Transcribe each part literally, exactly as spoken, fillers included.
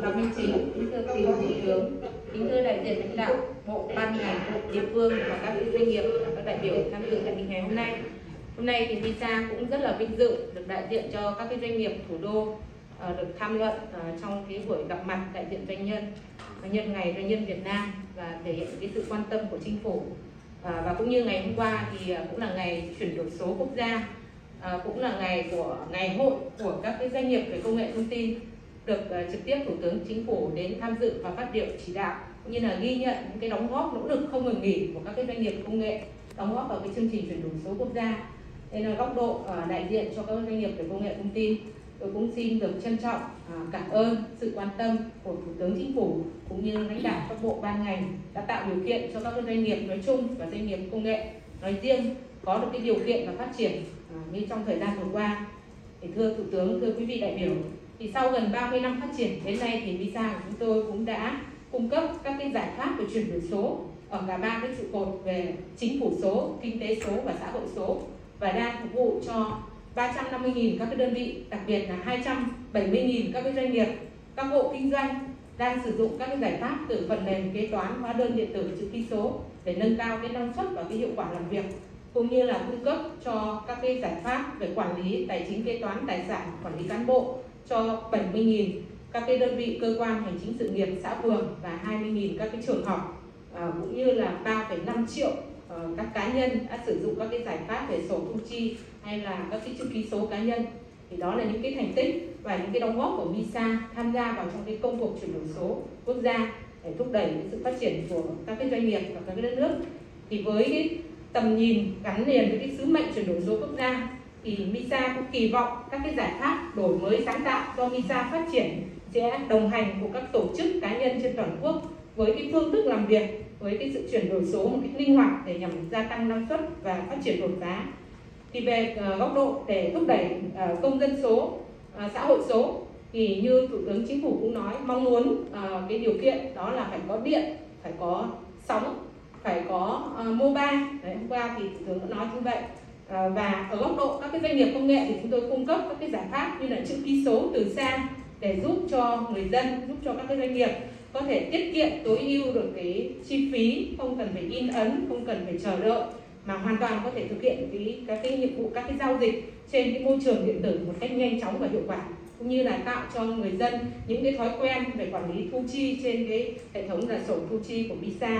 Phạm Minh Chính, kính thưa quý Thủ tướng, kính thưa đại diện lãnh đạo bộ, ban ngành, địa phương và các doanh nghiệp và các đại biểu tham dự tại ngày hôm nay. Hôm nay thì Visa cũng rất là vinh dự được đại diện cho các cái doanh nghiệp thủ đô được tham luận trong cái buổi gặp mặt đại diện doanh nhân nhân ngày doanh nhân Việt Nam và thể hiện cái sự quan tâm của chính phủ. Và cũng như ngày hôm qua thì cũng là ngày chuyển đổi số quốc gia, cũng là ngày của ngày hội của các cái doanh nghiệp về công nghệ thông tin, được uh, trực tiếp Thủ tướng Chính phủ đến tham dự và phát biểu chỉ đạo, cũng như là ghi nhận những cái đóng góp nỗ lực không ngừng nghỉ của các cái doanh nghiệp công nghệ đóng góp vào cái chương trình chuyển đổi số quốc gia. Đây là góc độ uh, đại diện cho các doanh nghiệp về công nghệ thông tin. Tôi cũng xin được trân trọng uh, cảm ơn sự quan tâm của Thủ tướng Chính phủ cũng như lãnh đạo các bộ ban ngành đã tạo điều kiện cho các doanh nghiệp nói chung và doanh nghiệp công nghệ nói riêng có được cái điều kiện và phát triển uh, như trong thời gian vừa qua. Thì thưa Thủ tướng, thưa quý vị đại biểu, thì sau gần ba mươi năm phát triển đến nay thì Visa của chúng tôi cũng đã cung cấp các cái giải pháp về chuyển đổi số ở cả ba cái trụ cột về chính phủ số, kinh tế số và xã hội số, và đang phục vụ cho ba trăm năm mươi nghìn các cái đơn vị, đặc biệt là hai trăm bảy mươi nghìn các cái doanh nghiệp, các hộ kinh doanh đang sử dụng các cái giải pháp từ phần mềm kế toán, hóa đơn điện tử, chữ ký số để nâng cao cái năng suất và cái hiệu quả làm việc, cũng như là cung cấp cho các cái giải pháp về quản lý tài chính kế toán tài sản, quản lý cán bộ cho bảy mươi nghìn các cái đơn vị cơ quan hành chính sự nghiệp xã phường và hai mươi nghìn các cái trường học, à, cũng như là ba phẩy năm triệu uh, các cá nhân đã sử dụng các cái giải pháp về sổ thu chi hay là các cái chữ ký số cá nhân. Thì đó là những cái thành tích và những cái đóng góp của Visa tham gia vào trong cái công cuộc chuyển đổi số quốc gia để thúc đẩy cái sự phát triển của các cái doanh nghiệp và các cái đất nước. Thì với cái tầm nhìn gắn liền với cái sứ mệnh chuyển đổi số quốc gia thì Visa cũng kỳ vọng các cái giải pháp đổi mới sáng tạo do Visa phát triển sẽ đồng hành của các tổ chức cá nhân trên toàn quốc với cái phương thức làm việc, với cái sự chuyển đổi số một cách linh hoạt để nhằm gia tăng năng suất và phát triển đột phá. Thì về uh, góc độ để thúc đẩy uh, công dân số, uh, xã hội số thì như Thủ tướng Chính phủ cũng nói, mong muốn uh, cái điều kiện đó là phải có điện, phải có sóng, phải có uh, mobile. Đấy, hôm qua thì Thủ tướng đã nói như vậy. À, và ở góc độ các cái doanh nghiệp công nghệ thì chúng tôi cung cấp các cái giải pháp như là chữ ký số từ xa để giúp cho người dân, giúp cho các cái doanh nghiệp có thể tiết kiệm tối ưu được cái chi phí, không cần phải in ấn, không cần phải chờ đợi, mà hoàn toàn có thể thực hiện cái các cái nhiệm vụ, các cái giao dịch trên cái môi trường điện tử một cách nhanh chóng và hiệu quả, cũng như là tạo cho người dân những cái thói quen về quản lý thu chi trên cái hệ thống là sổ thu chi của Visa.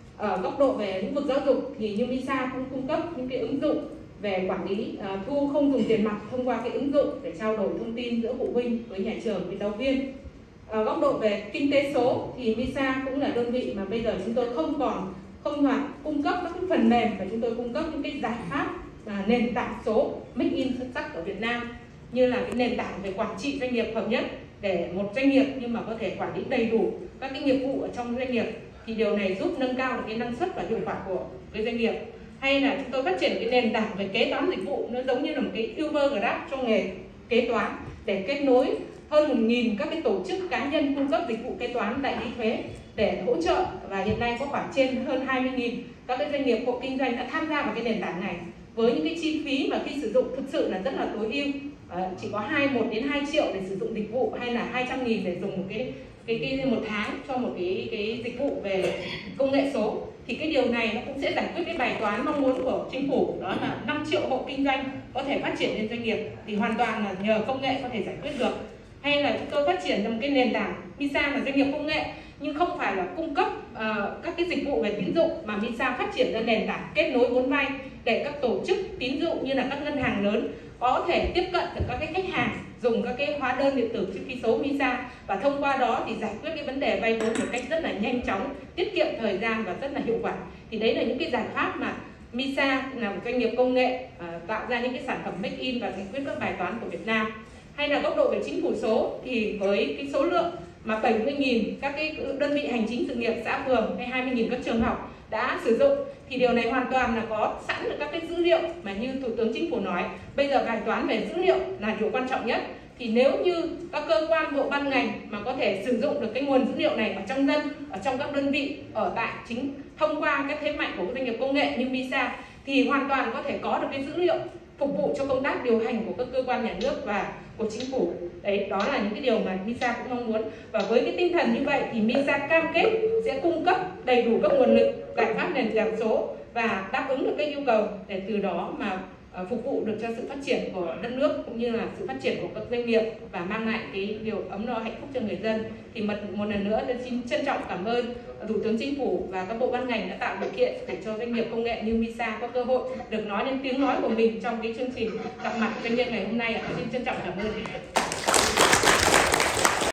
Ở góc độ về lĩnh vực giáo dục thì như Visa cũng cung cấp những cái ứng dụng về quản lý uh, thu không dùng tiền mặt thông qua cái ứng dụng để trao đổi thông tin giữa phụ huynh với nhà trường, với giáo viên. Ở góc độ về kinh tế số thì Visa cũng là đơn vị mà bây giờ chúng tôi không còn không hoạt cung cấp các cái phần mềm, mà chúng tôi cung cấp những cái giải pháp uh, nền tảng số make in xuất sắc ở Việt Nam, như là cái nền tảng về quản trị doanh nghiệp hợp nhất để một doanh nghiệp nhưng mà có thể quản lý đầy đủ các cái nghiệp vụ ở trong doanh nghiệp, thì điều này giúp nâng cao được cái năng suất và hiệu quả của cái doanh nghiệp. Hay là chúng tôi phát triển cái nền tảng về kế toán dịch vụ, nó giống như là một cái Uber Grab cho nghề kế toán để kết nối hơn một nghìn các cái tổ chức cá nhân cung cấp dịch vụ kế toán đại lý thuế để hỗ trợ, và hiện nay có khoảng trên hơn hai mươi nghìn các cái doanh nghiệp hộ kinh doanh đã tham gia vào cái nền tảng này với những cái chi phí mà khi sử dụng thực sự là rất là tối ưu, à, chỉ có hai một đến hai triệu để sử dụng dịch vụ, hay là hai trăm nghìn để dùng một cái cái cái một tháng cho một cái cái dịch vụ về công nghệ số. Thì cái điều này nó cũng sẽ giải quyết cái bài toán mong muốn của chính phủ, đó là năm triệu hộ kinh doanh có thể phát triển lên doanh nghiệp thì hoàn toàn là nhờ công nghệ có thể giải quyết được. Hay là chúng tôi phát triển một cái nền tảng Visa là doanh nghiệp công nghệ nhưng không phải là cung cấp uh, các cái dịch vụ về tín dụng, mà Visa phát triển ra nền tảng kết nối vốn vay để các tổ chức tín dụng như là các ngân hàng lớn có thể tiếp cận được các cái khách hàng dùng các cái hóa đơn điện tử, chữ ký số Visa, và thông qua đó thì giải quyết cái vấn đề vay vốn một cách rất là nhanh chóng, tiết kiệm thời gian và rất là hiệu quả. Thì đấy là những cái giải pháp mà Visa là một doanh nghiệp công nghệ uh, tạo ra những cái sản phẩm make in và giải quyết các bài toán của Việt Nam. Hay là góc độ về chính phủ số thì với cái số lượng mà bảy mươi nghìn các cái đơn vị hành chính sự nghiệp xã phường hay hai mươi nghìn các trường học đã sử dụng, thì điều này hoàn toàn là có sẵn được các cái dữ liệu mà như Thủ tướng Chính phủ nói, bây giờ bài toán về dữ liệu là điều quan trọng nhất. Thì nếu như các cơ quan bộ ban ngành mà có thể sử dụng được cái nguồn dữ liệu này ở trong dân, ở trong các đơn vị, ở tại chính thông qua cái thế mạnh của doanh nghiệp công nghệ như Visa, thì hoàn toàn có thể có được cái dữ liệu phục vụ cho công tác điều hành của các cơ quan nhà nước và của chính phủ. Đấy, đó là những cái điều mà MISA cũng mong muốn. Và với cái tinh thần như vậy thì MISA cam kết sẽ cung cấp đầy đủ các nguồn lực, giải pháp nền tảng số và đáp ứng được các yêu cầu để từ đó mà phục vụ được cho sự phát triển của đất nước cũng như là sự phát triển của các doanh nghiệp và mang lại cái điều ấm no hạnh phúc cho người dân. Thì một, một lần nữa tôi xin trân trọng cảm ơn Thủ tướng Chính phủ và các bộ ban ngành đã tạo điều kiện để cho doanh nghiệp công nghệ như MISA có cơ hội được nói đến tiếng nói của mình trong cái chương trình gặp mặt doanh nhân ngày hôm nay. Xin trân trọng cảm ơn.